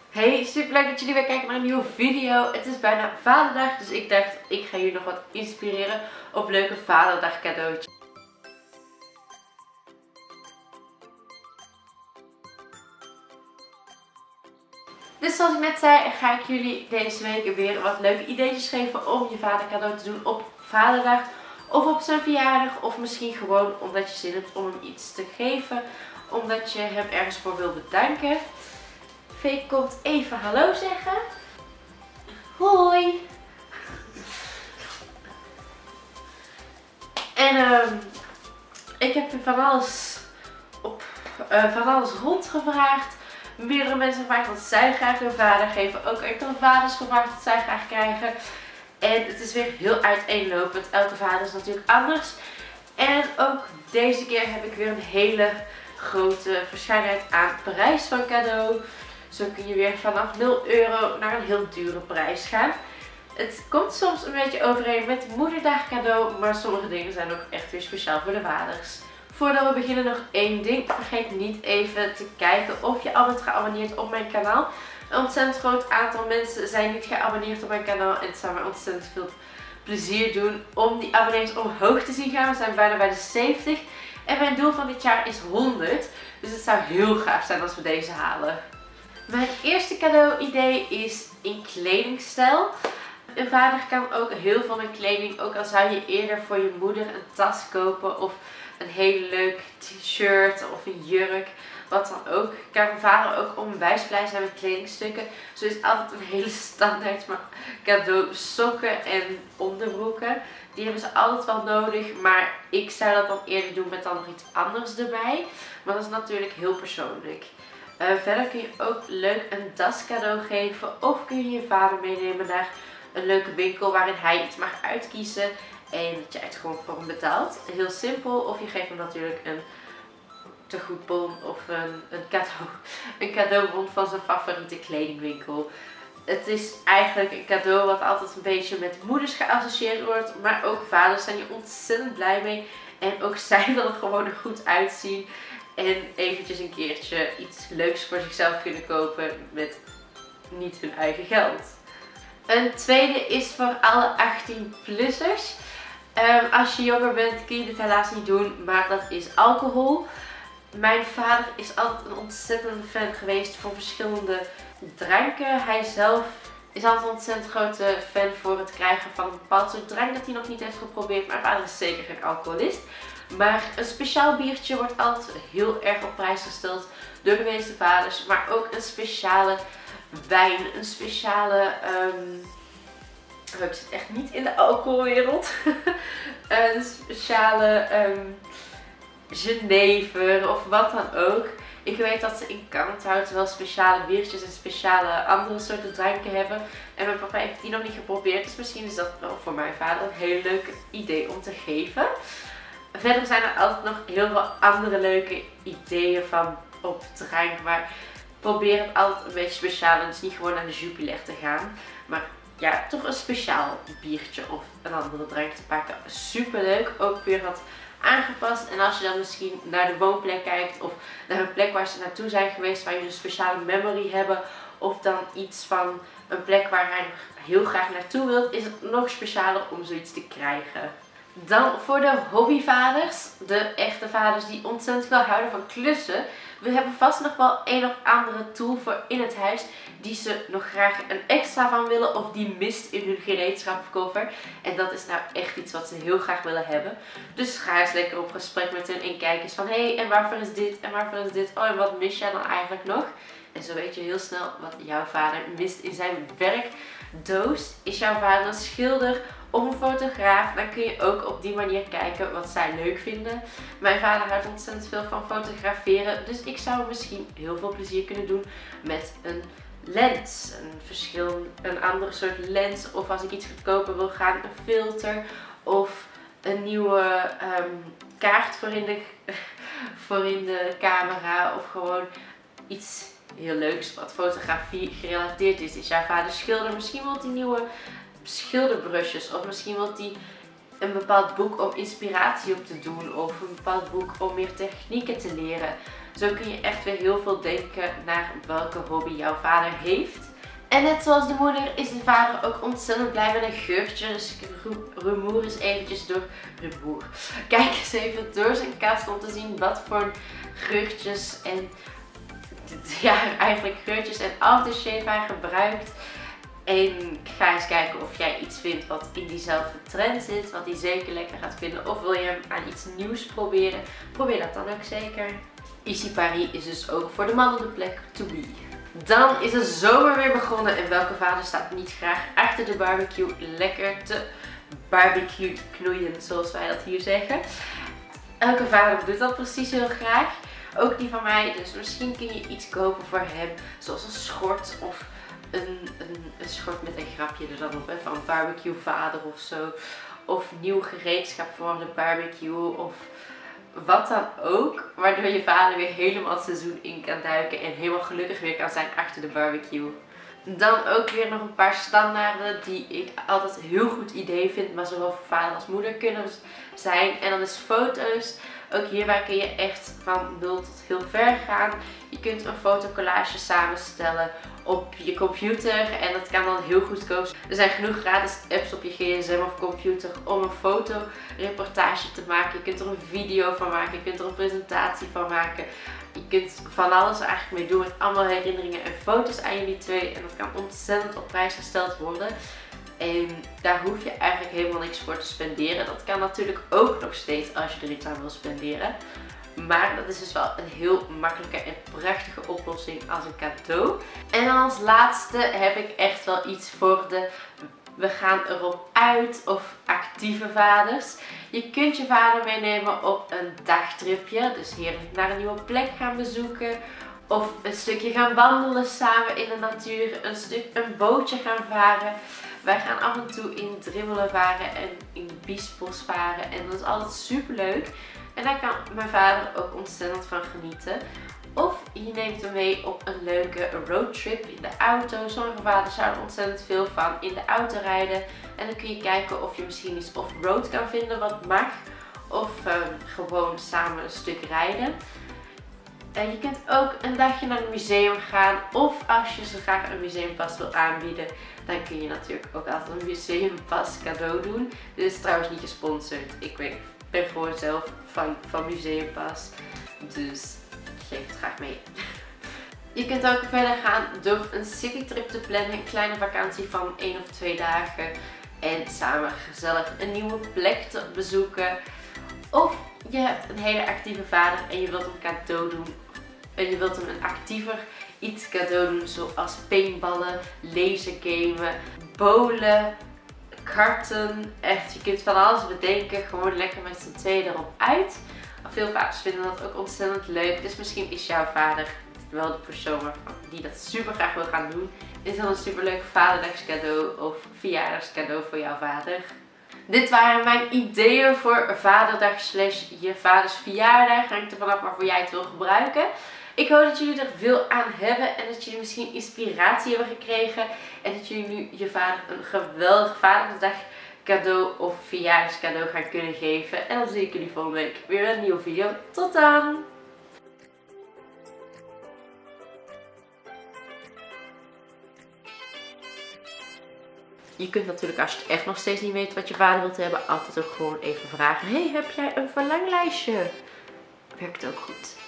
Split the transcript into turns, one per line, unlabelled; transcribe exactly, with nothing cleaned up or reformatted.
Hey, super leuk dat jullie weer kijken naar een nieuwe video. Het is bijna Vaderdag, dus ik dacht ik ga jullie nog wat inspireren op leuke Vaderdag cadeautjes. Dus zoals ik net zei, ga ik jullie deze week weer wat leuke ideetjes geven om je vader cadeau te doen op Vaderdag. Of op zijn verjaardag, of misschien gewoon omdat je zin hebt om hem iets te geven. Omdat je hem ergens voor wil bedanken. Vee komt even hallo zeggen. Hoi! En uh, ik heb van alles, op, uh, van alles rondgevraagd. Meerdere mensen gevraagd wat zij graag hun vader geven. Ook enkele vaders gevraagd wat zij graag krijgen. En het is weer heel uiteenlopend. Elke vader is natuurlijk anders. En ook deze keer heb ik weer een hele grote verscheidenheid aan prijs van cadeau. Zo kun je weer vanaf nul euro naar een heel dure prijs gaan. Het komt soms een beetje overeen met moederdag cadeau, maar sommige dingen zijn ook echt weer speciaal voor de vaders. Voordat we beginnen nog één ding. Vergeet niet even te kijken of je al bent geabonneerd op mijn kanaal. Een ontzettend groot aantal mensen zijn niet geabonneerd op mijn kanaal en het zou mij ontzettend veel plezier doen om die abonnees omhoog te zien gaan. We zijn bijna bij de zeventig en mijn doel van dit jaar is honderd. Dus het zou heel gaaf zijn als we deze halen. Mijn eerste cadeau-idee is in kledingstijl. Een vader kan ook heel veel met kleding, ook al zou je eerder voor je moeder een tas kopen of een heel leuk t-shirt of een jurk, wat dan ook. Kan mijn vader ook onwijs blij zijn met kledingstukken. Zo is altijd een hele standaard cadeau sokken en onderbroeken. Die hebben ze altijd wel nodig, maar ik zou dat dan eerder doen met dan nog iets anders erbij. Maar dat is natuurlijk heel persoonlijk. Uh, verder kun je ook leuk een das cadeau geven of kun je je vader meenemen naar een leuke winkel waarin hij iets mag uitkiezen en dat je het gewoon voor hem betaalt. Heel simpel. Of je geeft hem natuurlijk een tegoedbon of een, een cadeau, een cadeaubon van zijn favoriete kledingwinkel. Het is eigenlijk een cadeau wat altijd een beetje met moeders geassocieerd wordt, maar ook vaders zijn hier ontzettend blij mee. En ook zij willen gewoon er goed uitzien en eventjes een keertje iets leuks voor zichzelf kunnen kopen met niet hun eigen geld. Een tweede is voor alle achttien-plussers. Um, als je jonger bent kun je dit helaas niet doen, maar dat is alcohol. Mijn vader is altijd een ontzettende fan geweest voor verschillende dranken. Hij zelf is altijd een ontzettend grote fan voor het krijgen van een bepaald soort drank dat hij nog niet heeft geprobeerd. Mijn vader is zeker geen alcoholist. Maar een speciaal biertje wordt altijd heel erg op prijs gesteld door de meeste vaders. Maar ook een speciale wijn, een speciale... Um, oh, ik zit echt niet in de alcoholwereld. Een speciale um, Genever of wat dan ook. Ik weet dat ze in Canada wel speciale biertjes en speciale andere soorten dranken hebben. En mijn papa heeft die nog niet geprobeerd. Dus misschien is dat wel voor mijn vader een heel leuk idee om te geven. Verder zijn er altijd nog heel veel andere leuke ideeën van op drank. Maar probeer het altijd een beetje speciaal. En dus niet gewoon naar de Jupiler te gaan. Maar ja, toch een speciaal biertje of een andere drank te pakken. Super leuk. Ook weer wat aangepast. En als je dan misschien naar de woonplek kijkt of naar een plek waar ze naartoe zijn geweest, waar je een speciale memory hebben, of dan iets van een plek waar hij heel graag naartoe wilt, is het nog specialer om zoiets te krijgen. Dan voor de hobbyvaders, de echte vaders die ontzettend veel houden van klussen. We hebben vast nog wel een of andere tool voor in het huis die ze nog graag een extra van willen of die mist in hun gereedschapkoffer. En dat is nou echt iets wat ze heel graag willen hebben. Dus ga eens lekker op gesprek met hen en kijk eens van hé, hey, en waarvoor is dit en waarvoor is dit? Oh, en wat mis jij dan eigenlijk nog? En zo weet je heel snel wat jouw vader mist in zijn werkdoos. Is jouw vader een schilder of een fotograaf? Dan kun je ook op die manier kijken wat zij leuk vinden. Mijn vader houdt ontzettend veel van fotograferen. Dus ik zou misschien heel veel plezier kunnen doen met een lens. Een verschil, een andere soort lens. Of als ik iets goedkoper wil gaan, een filter. Of een nieuwe um, kaart voor in, de, voor in de camera. Of gewoon iets heel leuks wat fotografie gerelateerd is. Is jouw vader schilder? Misschien wilt hij nieuwe schilderbrushes. Of misschien wilt hij een bepaald boek om inspiratie op te doen. Of een bepaald boek om meer technieken te leren. Zo kun je echt weer heel veel denken naar welke hobby jouw vader heeft. En net zoals de moeder is de vader ook ontzettend blij met een geurtje. Dus ik rumoer eens eventjes door. Rumoer. Kijk eens even door zijn kast om te zien wat voor geurtjes en ja, eigenlijk geurtjes en aftershave hij gebruikt. En ga eens kijken of jij iets vindt wat in diezelfde trend zit. Wat hij zeker lekker gaat vinden. Of wil je hem aan iets nieuws proberen. Probeer dat dan ook zeker. Easy Paris is dus ook voor de man op de plek to be. Dan is de zomer weer begonnen. En welke vader staat niet graag achter de barbecue lekker te barbecue knoeien, zoals wij dat hier zeggen. Elke vader doet dat precies heel graag. Ook die van mij. Dus misschien kun je iets kopen voor hem. Zoals een schort of een, een, een schort met een grapje er dan op. Hè, van barbecue vader of zo. Of nieuw gereedschap voor de barbecue. Of wat dan ook. Waardoor je vader weer helemaal het seizoen in kan duiken. En helemaal gelukkig weer kan zijn achter de barbecue. Dan ook weer nog een paar standaarden die ik altijd een heel goed idee vind. Maar zowel voor vader als moeder kunnen zijn. En dat is foto's. Ook hierbij kun je echt van nul tot heel ver gaan. Je kunt een fotocollage samenstellen op je computer. En dat kan dan heel goedkoop. Er zijn genoeg gratis apps op je gsm of computer om een fotoreportage te maken. Je kunt er een video van maken. Je kunt er een presentatie van maken. Je kunt van alles eigenlijk mee doen met allemaal herinneringen en foto's aan jullie twee. En dat kan ontzettend op prijs gesteld worden. En daar hoef je eigenlijk helemaal niks voor te spenderen. Dat kan natuurlijk ook nog steeds als je er iets aan wil spenderen. Maar dat is dus wel een heel makkelijke en prachtige oplossing als een cadeau. En dan als laatste heb ik echt wel iets voor de we gaan erop uit of actieve vaders. Je kunt je vader meenemen op een dagtripje. Dus heerlijk naar een nieuwe plek gaan bezoeken. Of een stukje gaan wandelen samen in de natuur. Een stuk een bootje gaan varen. Wij gaan af en toe in Drimmelen varen en in Biesbos varen. En dat is altijd super leuk. En daar kan mijn vader ook ontzettend van genieten. Of je neemt hem mee op een leuke roadtrip in de auto. Sommige vaders zouden ontzettend veel van in de auto rijden. En dan kun je kijken of je misschien iets off-road kan vinden wat mag. Of um, gewoon samen een stuk rijden. En je kunt ook een dagje naar het museum gaan. Of als je zo graag een museumpas wil aanbieden, dan kun je natuurlijk ook altijd een museumpas cadeau doen. Dit is trouwens niet gesponsord. Ik ben, ben gewoon zelf van, van museumpas. Dus geef het graag mee. Je kunt ook verder gaan door een citytrip te plannen. Een kleine vakantie van één of twee dagen. En samen gezellig een nieuwe plek te bezoeken. Of je hebt een hele actieve vader en je wilt hem cadeau doen. En je wilt hem een actiever iets cadeau doen. Zoals paintballen, lasergamen, bowlen, karten. Echt, je kunt van alles bedenken. Gewoon lekker met z'n tweeën erop uit. Veel vaders vinden dat ook ontzettend leuk. Dus misschien is jouw vader wel de persoon die dat super graag wil gaan doen. Is dan een super leuk vaderdagscadeau of verjaardagscadeau voor jouw vader. Dit waren mijn ideeën voor vaderdag slash je vaders verjaardag. Hangt er vanaf waarvoor jij het wil gebruiken. Ik hoop dat jullie er veel aan hebben en dat jullie misschien inspiratie hebben gekregen. En dat jullie nu je vader een geweldig vaderdag cadeau of verjaardagscadeau gaan kunnen geven. En dan zie ik jullie volgende week weer in een nieuwe video. Tot dan! Je kunt natuurlijk, als je echt nog steeds niet weet wat je vader wilt hebben, altijd ook gewoon even vragen. Hey, heb jij een verlanglijstje? Werkt ook goed.